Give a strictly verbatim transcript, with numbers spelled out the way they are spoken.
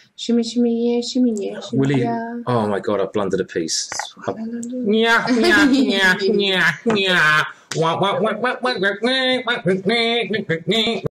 Shimmy, shimmy, yeah, shimmy, yeah, shimmy, Will he? yeah. Oh my God! I blundered a piece. Yeah, Yeah, yeah, yeah, yeah, yeah.